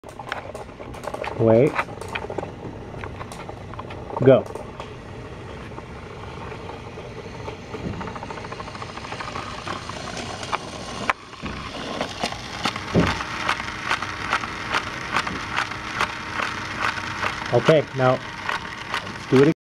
Wait. Go. Okay, now let's do it again.